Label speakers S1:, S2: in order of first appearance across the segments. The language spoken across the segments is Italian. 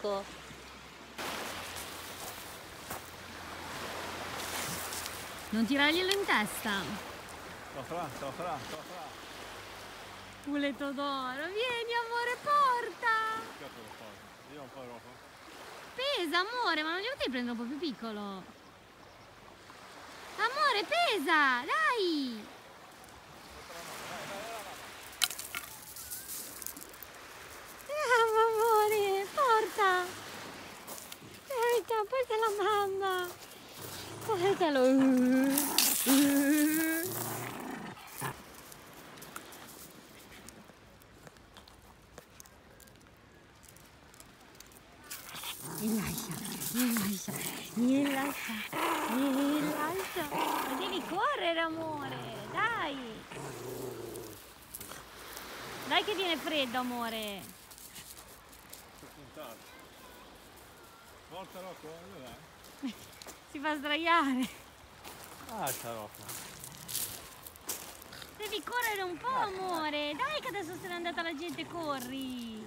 S1: Rocco? Non tirarglielo in testa.
S2: Sto fra.
S1: Muletto d'oro, vieni amore, porta!
S2: Io un po' troppo.
S1: Pesa amore, ma non glielo devi prendere un po' più piccolo? Amore, pesa, dai! Amore, porta! Poi te la mamma! Portalo! Rilascia. Ma devi correre, amore, dai. Dai che viene freddo, amore.
S2: Forza Rocco, dai.
S1: Si fa sdraiare.
S2: Alza Rocco.
S1: Devi correre un po', amore. Dai che adesso se n'è andata la gente, corri.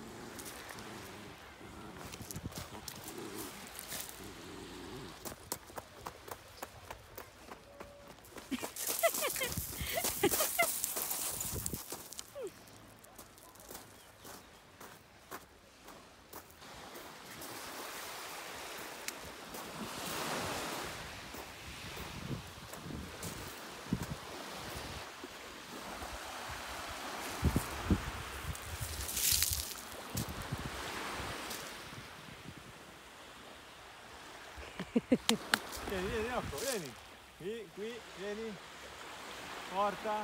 S2: Vieni Rocco, vieni. Qui, vieni. Porta.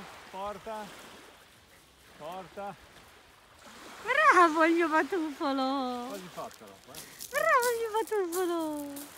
S1: Bravo il mio patuffolo.
S2: Quasi fatta Rocco,
S1: Bravo il mio patuffolo.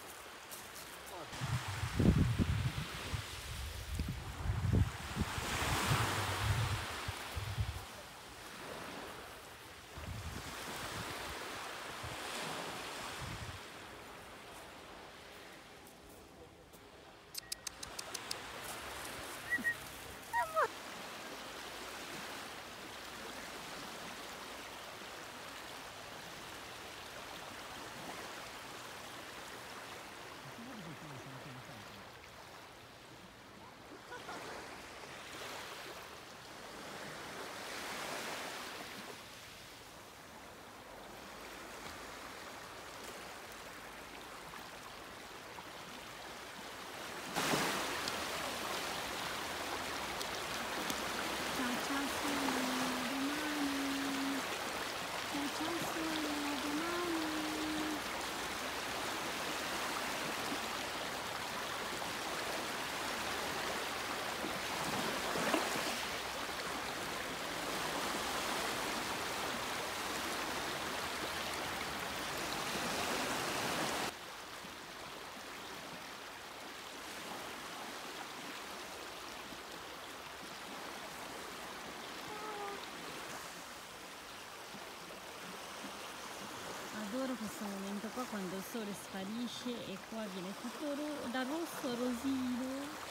S1: Adoro questo momento qua quando il sole sparisce e qua viene tutto da rosso a rosino.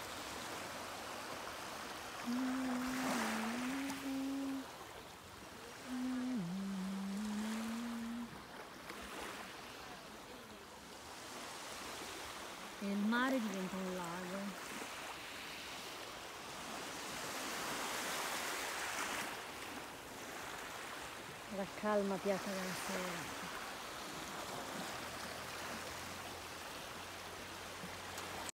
S1: E il mare diventa un lago. La calma piace della sera.